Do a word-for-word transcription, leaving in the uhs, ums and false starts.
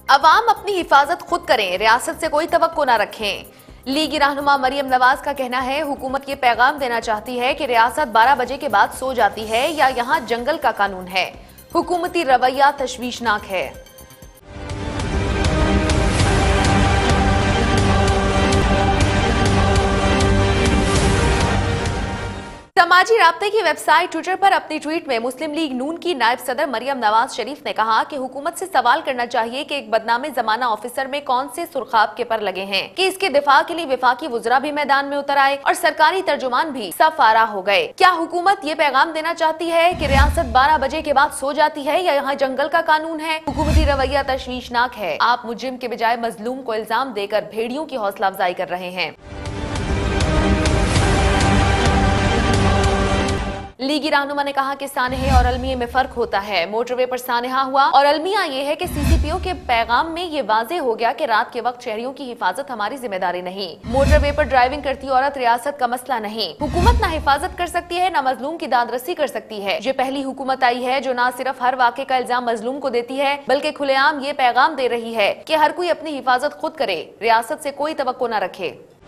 عوام اپنی حفاظت خود کریں، ریاست سے کوئی توقع نہ رکھیں۔ لیگی رہنما مریم نواز کا کہنا ہے حکومت یہ پیغام دینا چاہتی ہے کہ ریاست بارہ بجے کے بعد سو جاتی ہے یا یہاں جنگل کا قانون ہے۔ حکومتی رویہ تشویشناک ہے۔ سماجی رابطے کی ویب سائٹ ٹویٹر پر اپنی ٹویٹ میں مسلم لیگ نون کی نائب صدر مریم نواز شریف نے کہا کہ حکومت سے سوال کرنا چاہیے کہ ایک بدنام زمانہ آفیسر میں کون سے سرخاب کے پر لگے ہیں کہ اس کے دفاع کے لیے وفاقی وزراء بھی میدان میں اتر آئے اور سرکاری ترجمان بھی صف آرا ہو گئے۔ کیا حکومت یہ پیغام دینا چاہتی ہے کہ ریاست بارہ بجے کے بعد سو جاتی ہے یا یہاں جنگل کا قانون ہے؟ حکومتی رویہ تشویشناک ہے۔ آپ مجرم کے بجائے مظلوم کو الزام دے کر بھیڑیوں کی حوصلہ افزائی کر رہے ہیں۔ لیگی رہنما نے کہا کہ سانحے اور المیہ میں فرق ہوتا ہے۔ موٹر وے پر سانحہ ہوا اور المیہ یہ ہے کہ سی سی پی او کے پیغام میں یہ واضح ہو گیا کہ رات کے وقت شہریوں کی حفاظت ہماری ذمہ داری نہیں۔ موٹر وے پر ڈرائیونگ کرتی عورت ریاست کا مسئلہ نہیں۔ حکومت نہ حفاظت کر سکتی ہے نہ مظلوم کی داد رسی کر سکتی ہے۔ یہ پہلی حکومت آئی ہے جو نہ صرف ہر واقعے کا الزام مظلوم کو دیتی ہے بلکہ کھلے عام یہ پیغام دے رہی ہے کہ ہر کوئی اپنی حفاظت خود کرے، ریاست سے کوئی توقع نہ رکھے۔